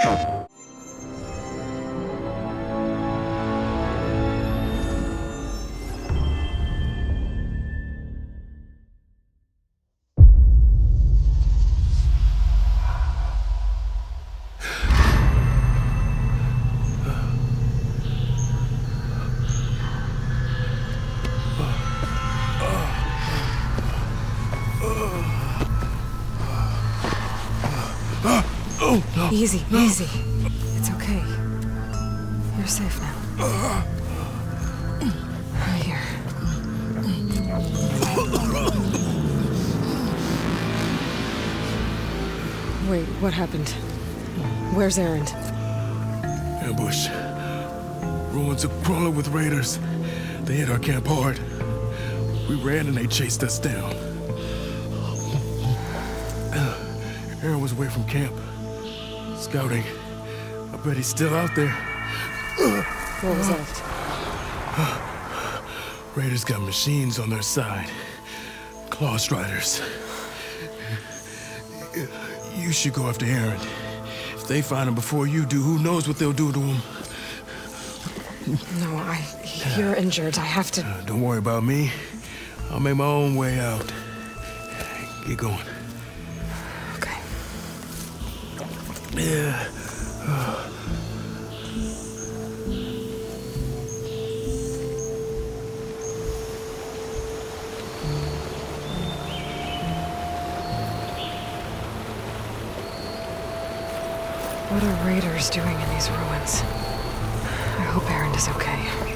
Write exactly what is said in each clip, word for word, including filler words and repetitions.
Easy, easy. It's okay. You're safe now. Here. Wait, what happened? Where's Erend? Ambush. Ruins are crawling with raiders. They hit our camp hard. We ran and they chased us down. Erend was away from camp. Scouting. I bet he's still out there. What was that? Raiders got machines on their side. Claw Striders. You should go after Erend. If they find him before you do, who knows what they'll do to him? No, I... You're injured. I have to... Uh, don't worry about me. I'll make my own way out. Get going. Okay. Yeah. What are raiders doing in these ruins? I hope Erend is okay.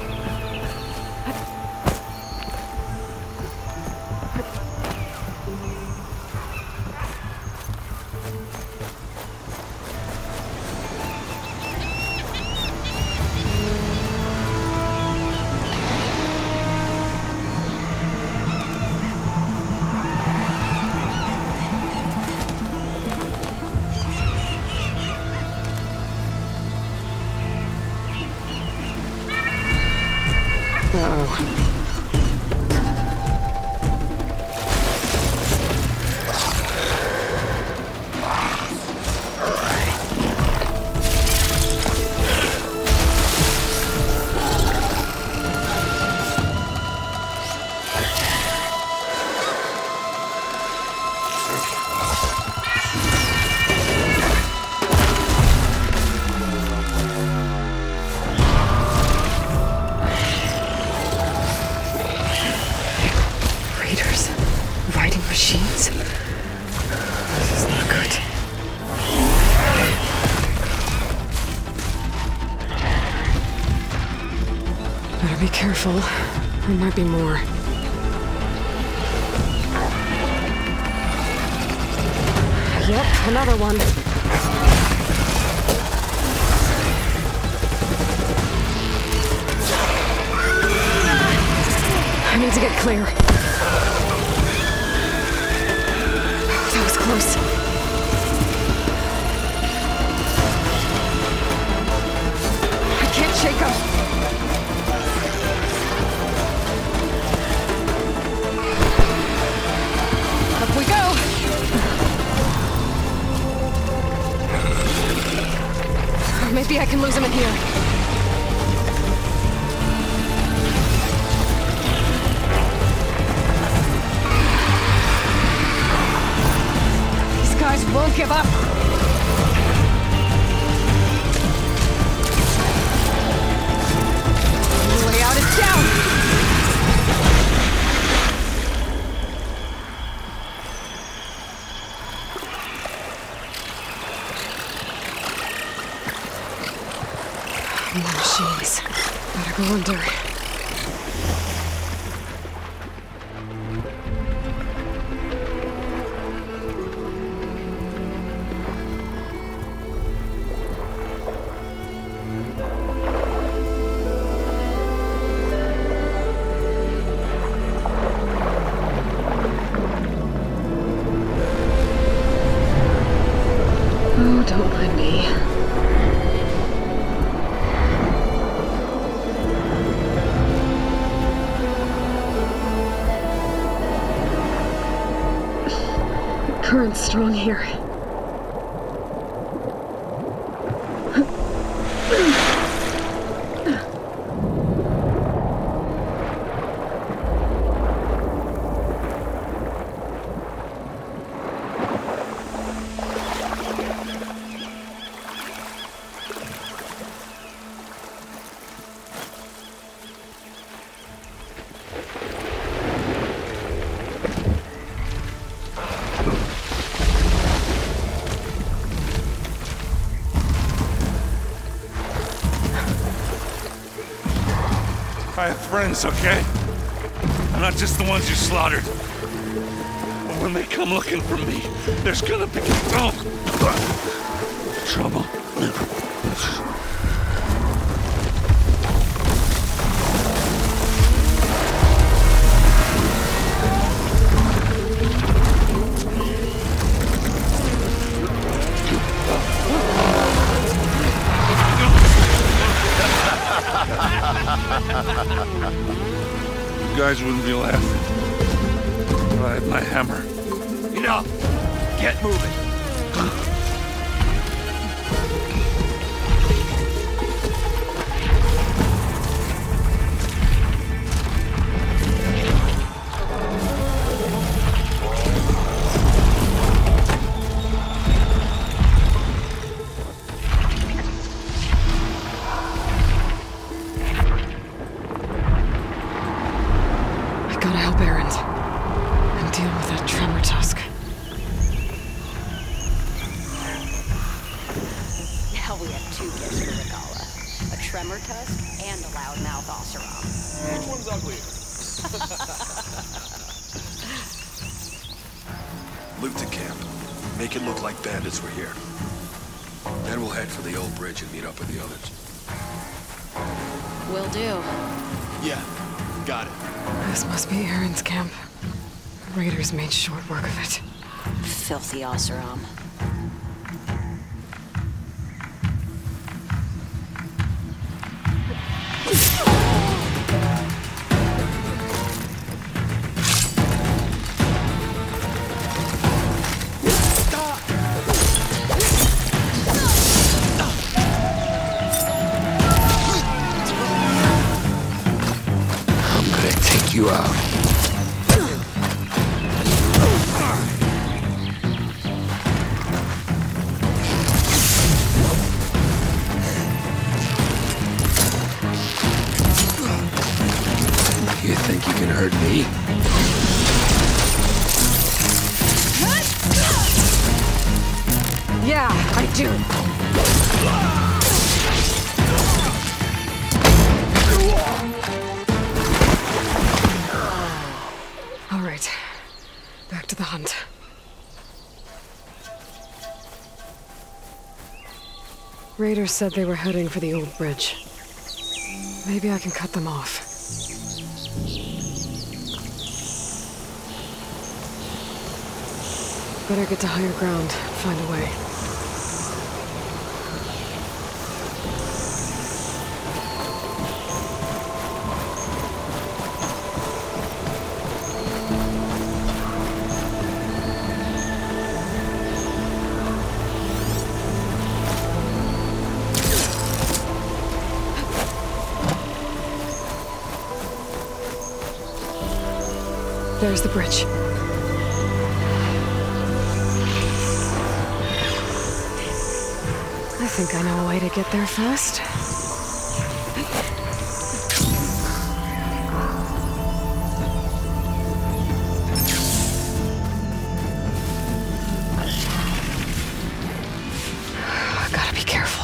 Be careful. There might be more. Yep, another one. I need to get clear. That was close. I can't shake him. We go! Maybe I can lose him in here. These guys won't give up. The way out is down! More machines. Better go under. Oh, don't mind me. Current's strong here. I have friends, okay? I'm not just the ones you slaughtered. And when they come looking for me, there's gonna be oh, trouble. You guys wouldn't be laughing if I had my hammer. Enough! Get moving! Gotta help Erend. And deal with that tremor tusk. Now we have two gifts for Regalla. A tremor tusk and a loudmouth Oseram. Which one's uglier? Loot the camp. Make it look like bandits were here. Then we'll head for the old bridge and meet up with the others. Will do. Yeah, got it. This must be Erend's camp. Raiders made short work of it. Filthy Oseram. You out. You think you can hurt me? Yeah, I do. All right, back to the hunt. Raiders said they were heading for the old bridge. Maybe I can cut them off. Better get to higher ground, find a way. There's the bridge. I think I know a way to get there fast. Gotta be careful.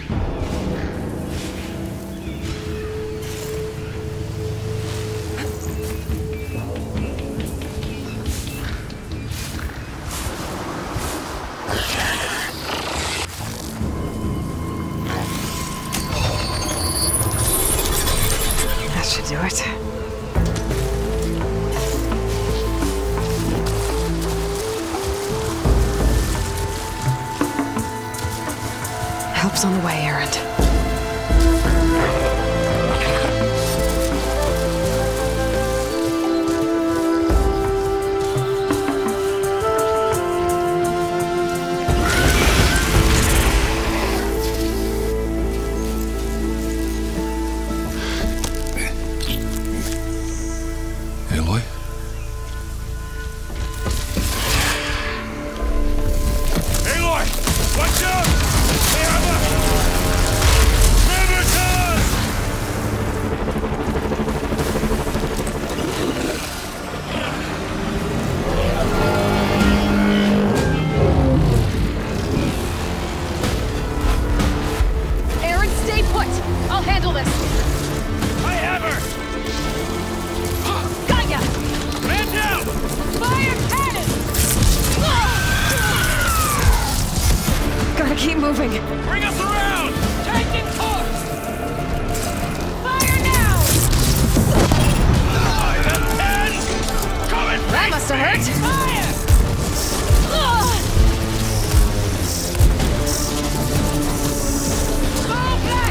Do it. Help's on the way, Erend. Aloy? Aloy! Watch out! They are the... Tremor tusk! Erend, stay put! I'll handle this! I have her! keep moving. Bring us around! Taking course! Fire now! ten! Coming! That must have hurt. Fire! Ugh! Fall back!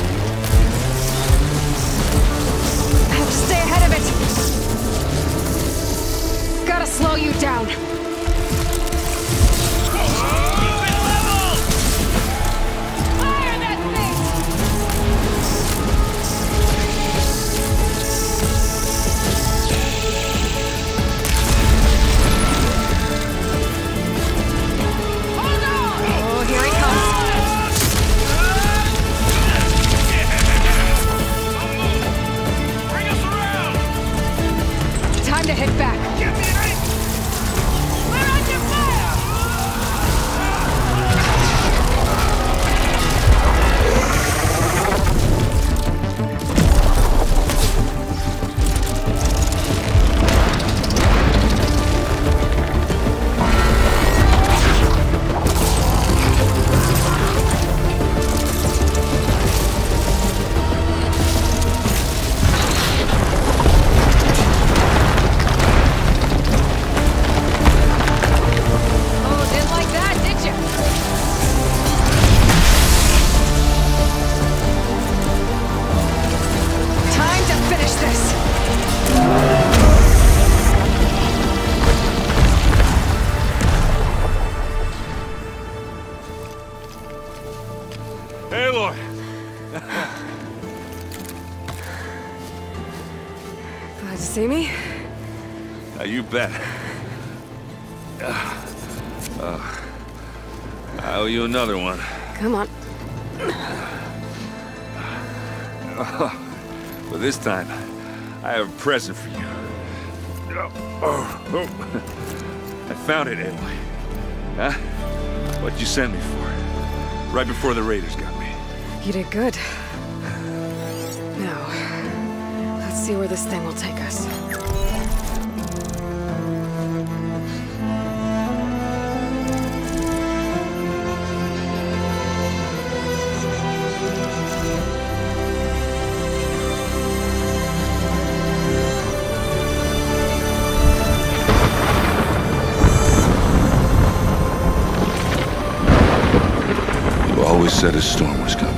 I have to stay ahead of it. Gotta slow you down. Fire that thing! Hold on! Oh, here he comes. Bring us around! Time to hit back. Get me an ace! We're under fire! Oh, didn't like that, did you? Time to finish this. Aloy! Glad to see me. Uh, you bet. Uh, uh, I owe you another one. Come on. But this time, I have a present for you. Oh, oh, oh. I found it, Aloy. Huh? What'd you send me for? Right before the raiders got me. You did good. Now, let's see where this thing will take us. You always said a storm was coming.